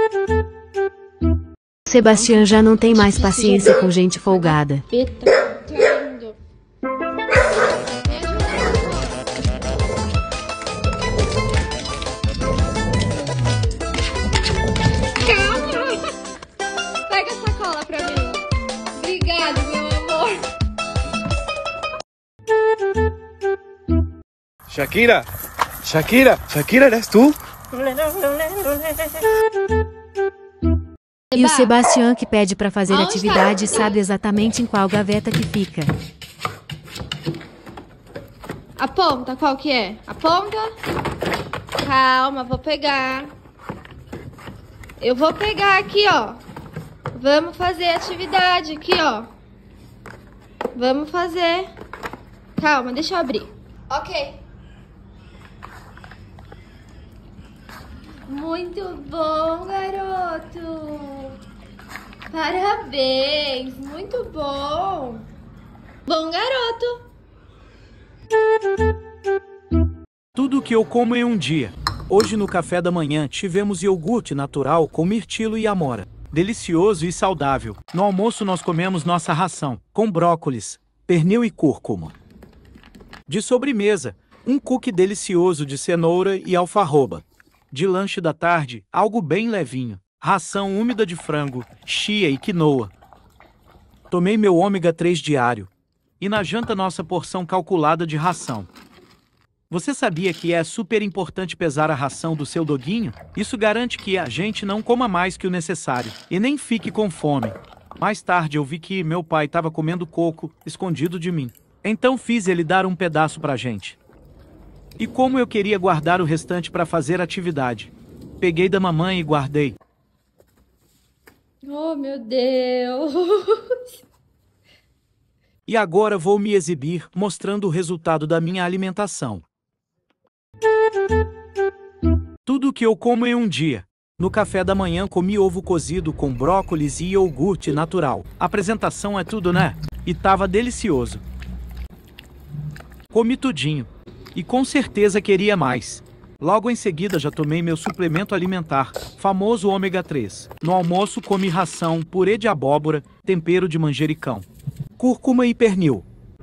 Sebastião já não tem mais paciência com gente folgada. Pega a sacola pra mim. Obrigada, meu amor. Shakira, Shakira, eres tu? E o Sebastião, que pede pra fazer atividade, sabe exatamente em qual gaveta que fica. Aponta, qual que é? Aponta. Calma, vou pegar. Eu vou pegar aqui, ó. Vamos fazer atividade aqui, ó. Vamos fazer. Calma, deixa eu abrir. Ok. Muito bom, garoto. Parabéns, muito bom. Bom garoto. Tudo que eu como em um dia. Hoje no café da manhã tivemos iogurte natural com mirtilo e amora. Delicioso e saudável. No almoço nós comemos nossa ração, com brócolis, pernil e cúrcuma. De sobremesa, um cookie delicioso de cenoura e alfarroba. De lanche da tarde, algo bem levinho. Ração úmida de frango, chia e quinoa. Tomei meu ômega 3 diário. E na janta nossa porção calculada de ração. Você sabia que é super importante pesar a ração do seu doguinho? Isso garante que a gente não coma mais que o necessário e nem fique com fome. Mais tarde eu vi que meu pai estava comendo coco escondido de mim. Então fiz ele dar um pedaço pra gente. E como eu queria guardar o restante para fazer atividade, peguei da mamãe e guardei. Oh, meu Deus. E agora vou me exibir mostrando o resultado da minha alimentação. Tudo que eu como em um dia. No café da manhã comi ovo cozido com brócolis e iogurte natural. A apresentação é tudo, né? E tava delicioso. Comi tudinho. E com certeza queria mais. Logo em seguida já tomei meu suplemento alimentar, famoso ômega 3. No almoço comi ração, purê de abóbora, tempero de manjericão, cúrcuma e pernil.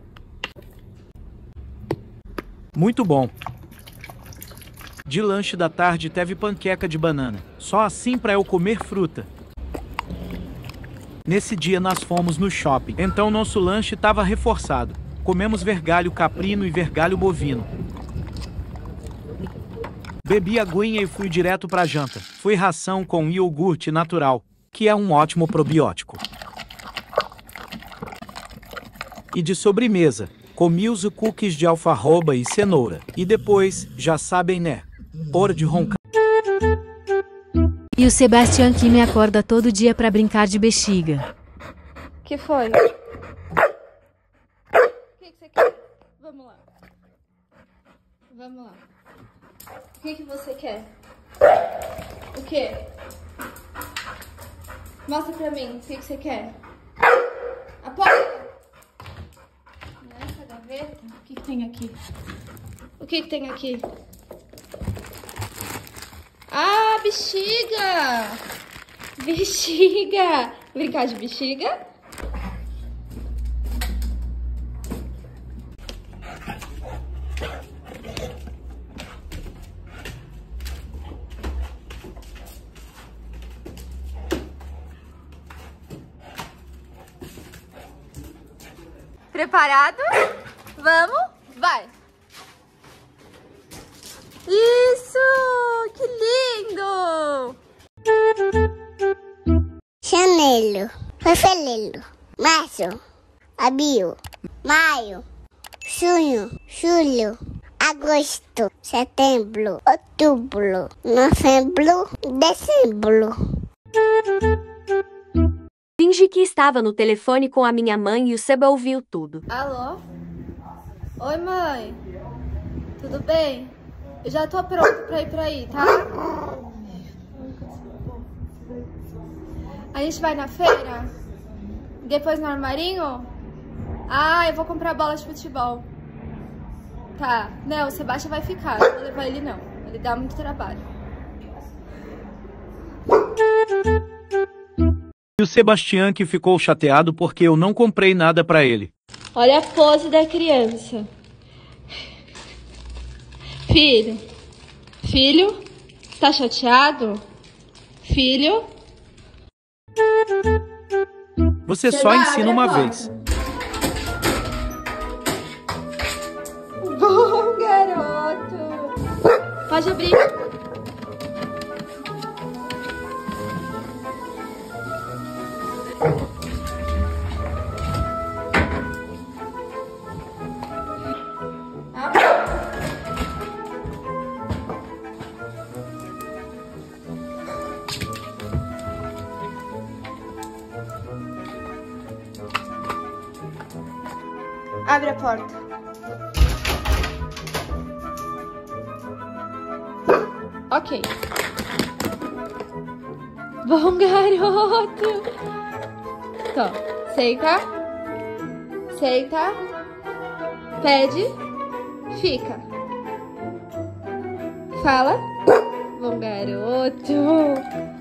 Muito bom. De lanche da tarde teve panqueca de banana. Só assim pra eu comer fruta. Nesse dia nós fomos no shopping, então nosso lanche estava reforçado. Comemos vergalho caprino e vergalho bovino. Bebi aguinha e fui direto pra janta. Foi ração com iogurte natural, que é um ótimo probiótico. E de sobremesa, comi os cookies de alfarroba e cenoura. E depois, já sabem, né? Hora de roncar. E o Sebastião, que me acorda todo dia pra brincar de bexiga. Que foi? O que você quer? Vamos lá. Vamos lá. O que você quer? O quê? Mostra pra mim. O que você quer? A porta. Nessa gaveta. O que tem aqui? O que tem aqui? Ah, bexiga! Bexiga! Brincar de bexiga? Preparado? Vamos? Vai! Isso! Que lindo! Janeiro, fevereiro, março, abril, maio, junho, julho, agosto, setembro, outubro, novembro, dezembro. Fingi que estava no telefone com a minha mãe e o Seba ouviu tudo. Alô? Oi, mãe. Tudo bem? Eu já tô pronta pra ir pra aí, tá? A gente vai na feira? Depois no armarinho? Ah, eu vou comprar bola de futebol. Tá. Não, o Sebastião vai ficar. Não vou levar ele, não. Ele dá muito trabalho. E o Sebastião que ficou chateado porque eu não comprei nada pra ele. Olha a pose da criança. Filho. Filho? Está chateado? Filho? Você só ensina uma vez. Bom, garoto. Pode abrir. Abre a porta. Ok. Bom, garoto. Então, senta. Senta. Pede. Fica. Fala. Bom, garoto.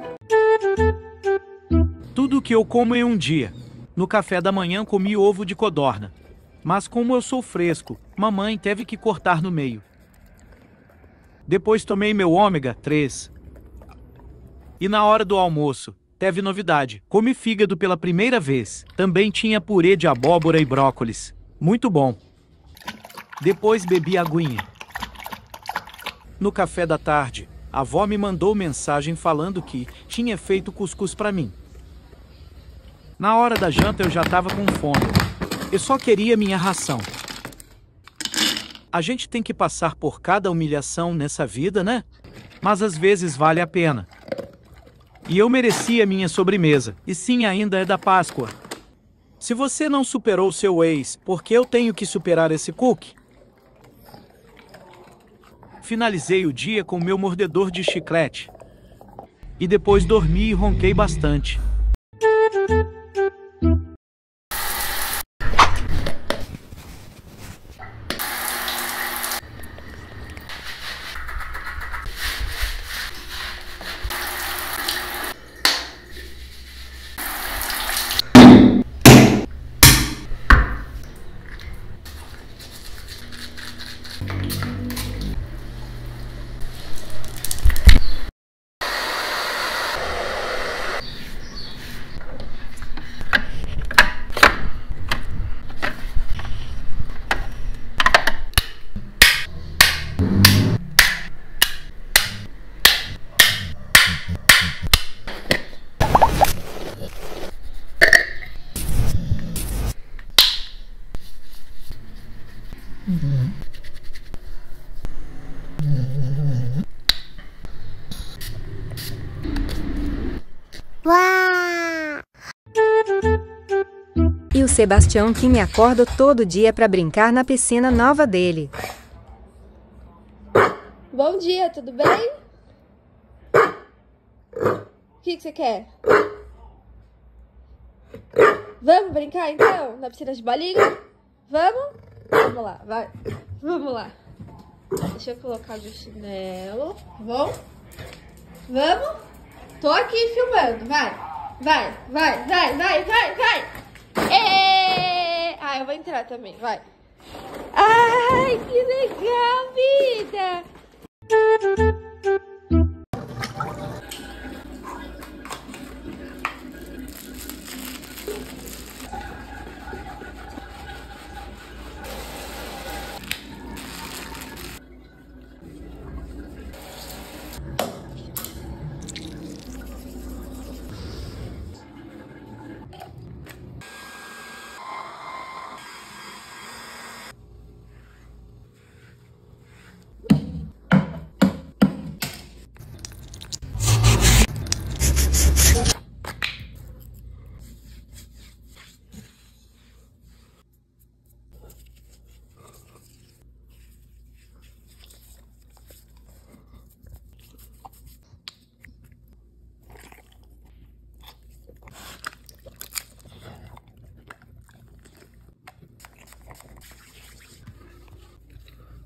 Tudo que eu como em um dia. No café da manhã comi ovo de codorna. Mas como eu sou fresco, mamãe teve que cortar no meio. Depois tomei meu ômega 3. E na hora do almoço, teve novidade. Comi fígado pela primeira vez. Também tinha purê de abóbora e brócolis. Muito bom. Depois bebi aguinha. No café da tarde, a avó me mandou mensagem falando que tinha feito cuscuz pra mim. Na hora da janta eu já tava com fome. Eu só queria minha ração. A gente tem que passar por cada humilhação nessa vida, né? Mas às vezes vale a pena. E eu merecia minha sobremesa. E sim, ainda é da Páscoa. Se você não superou seu ex, por que eu tenho que superar esse cookie? Finalizei o dia com meu mordedor de chiclete. E depois dormi e ronquei bastante. Uau! E o Sebastião que me acorda todo dia para brincar na piscina nova dele. Bom dia, tudo bem? O que você quer? Vamos brincar então? Na piscina de bolinha? Vamos? Vamos lá, vai. Vamos lá. Deixa eu colocar meu chinelo, tá bom? Vamos? Tô aqui filmando, vai. Vai, vai, vai, vai, vai, vai. Ah, eu vou entrar também, vai. Ai, que legal, vida.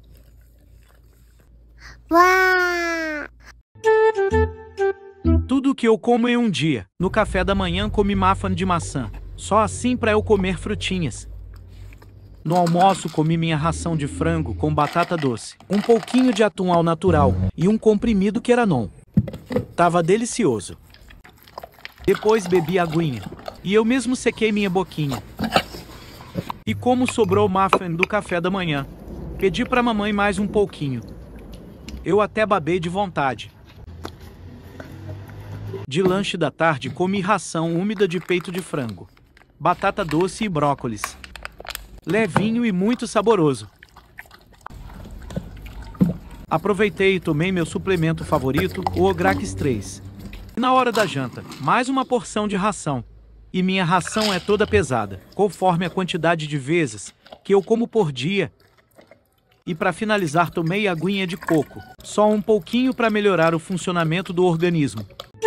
Uau! Tudo que eu como em um dia. No café da manhã comi muffin de maçã. Só assim para eu comer frutinhas. No almoço comi minha ração de frango com batata doce, um pouquinho de atum ao natural e um comprimido Queranon. Tava delicioso. Depois bebi aguinha e eu mesmo sequei minha boquinha. E como sobrou o muffin do café da manhã, pedi pra mamãe mais um pouquinho. Eu até babei de vontade. De lanche da tarde comi ração úmida de peito de frango, batata doce e brócolis. Levinho e muito saboroso. Aproveitei e tomei meu suplemento favorito, o Ograx 3. E na hora da janta, mais uma porção de ração. E minha ração é toda pesada, conforme a quantidade de vezes que eu como por dia. E para finalizar tomei aguinha de coco, só um pouquinho para melhorar o funcionamento do organismo.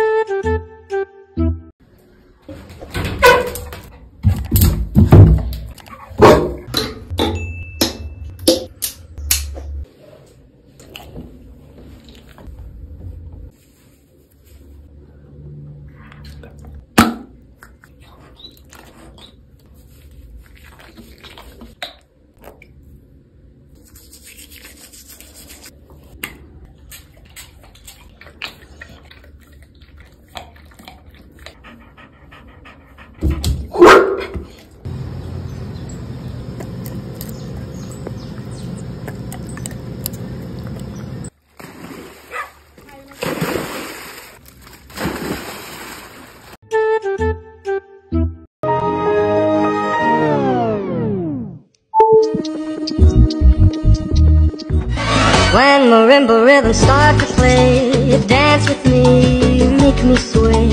When marimba rhythms start to play, you dance with me, you make me sway.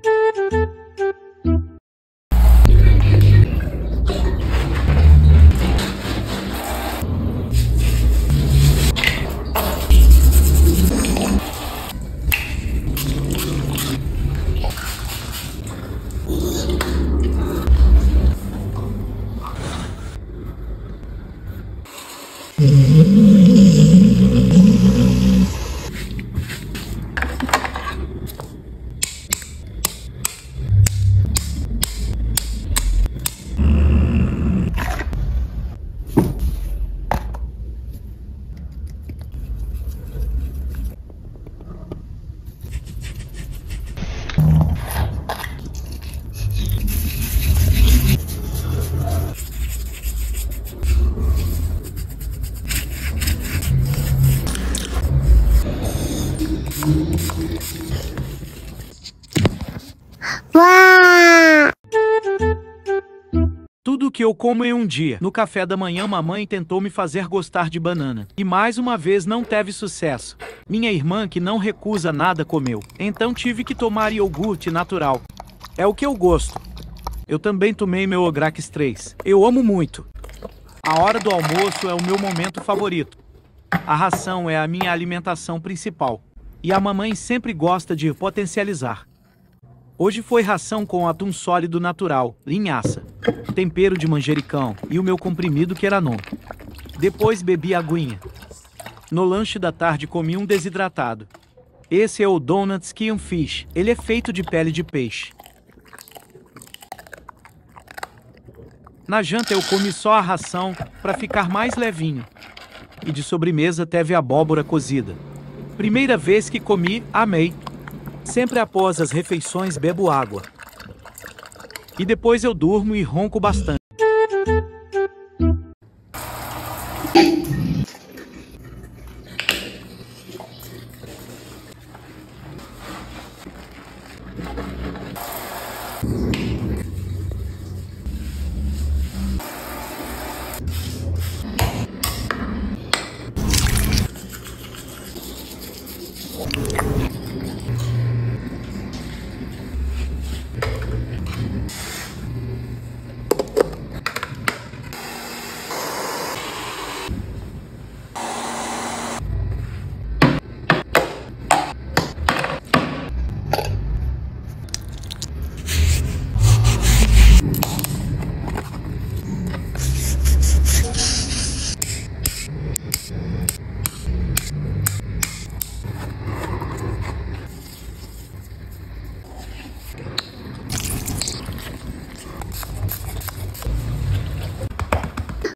Tudo que eu como em um dia. No café da manhã, mamãe tentou me fazer gostar de banana. E mais uma vez não teve sucesso. Minha irmã, que não recusa nada, comeu. Então tive que tomar iogurte natural. É o que eu gosto. Eu também tomei meu Ograx 3. Eu amo muito. A hora do almoço é o meu momento favorito. A ração é a minha alimentação principal. E a mamãe sempre gosta de potencializar. Hoje foi ração com atum sólido natural, linhaça, tempero de manjericão e o meu comprimido Queranon. Depois bebi aguinha. No lanche da tarde comi um desidratado. Esse é o Donut Skin Fish. Ele é feito de pele de peixe. Na janta eu comi só a ração para ficar mais levinho. E de sobremesa teve abóbora cozida. Primeira vez que comi, amei. Sempre após as refeições bebo água. E depois eu durmo e ronco bastante.